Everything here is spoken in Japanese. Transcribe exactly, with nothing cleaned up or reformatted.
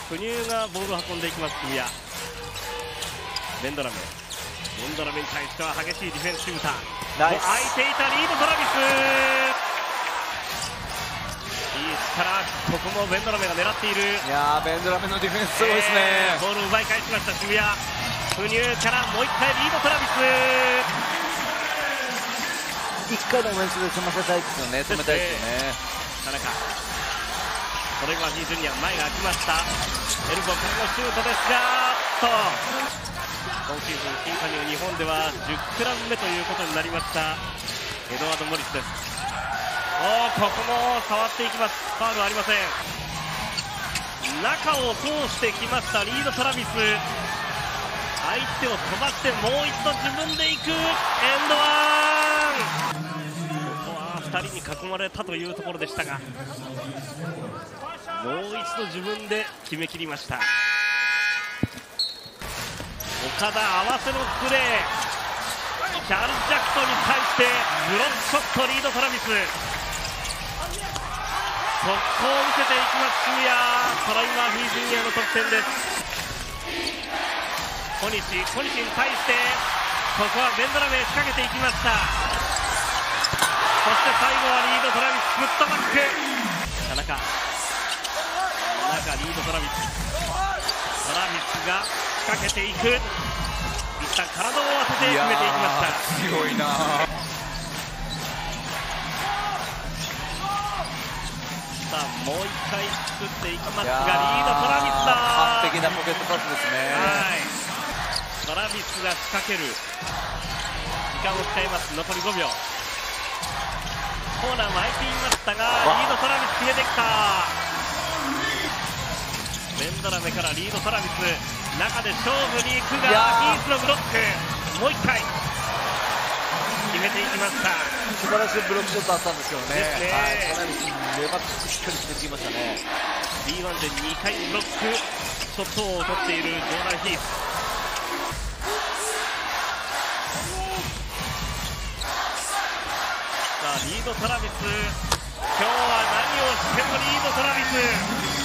フニューがボールを運んでいきます。クリアベンドラメベンドラメに対しては激しいディフェンスシューター。 ナイス。 空いていたリード・トラビス、いい力。ここもベンドラメが狙っている。 いやーベンドラメのディフェンスすごいですね、 えー、ボールを奪い返しました渋谷。フニューからもう一回リード・トラビス。 一回のオフェンスで済ませたいですよね。止めたいですよね。 田中トレイバー・ジー・ジュニア前が空きました。エルボーからのシュートですがと今シーズン新加入日本ではじゅっクラブ目ということになりましたエドワード・モリスです。おーここも触っていきます。ファウルはありません。中を通してきましたリード・トラビス。相手を飛ばしてもう一度自分で行くエンドワン。ここはふたりに囲まれたというところでしたがもう一度自分で決めきりました。岡田合わせのプレー、キャル・ジャクトに対してブロックショットリード・トラビス。速攻を見せていきます渋谷。トライ・マーフィー・ジュニアの得点です。小西小西に対してここはベンドラメ仕掛けていきました。そして最後はリード・トラビスフットバック。田中中リード・トラビストラビスが仕掛けていく。一旦体を当てて決めていきました。 強いな。 さあもう一回作っていきますがリード・トラビスだ。 完璧なポケットパスですね。 はい、トラビスが仕掛ける。時間を使います。残りごびょう。コーナーも空いていましたがリード・トラビス決めてきた。ベンドラメからリード・トラビス中で勝負に行くがヒースのブロックもう一回決めていきました。 素晴らしいブロックショットあったんですけどね。 ですね、 はい、トラビス粘ってしっかり決めてきましたね。 ビーワン でにかいブロックショットを取っているジョーダン・ヒース。さあリード・トラビス今日は何をしてもリード・トラビス。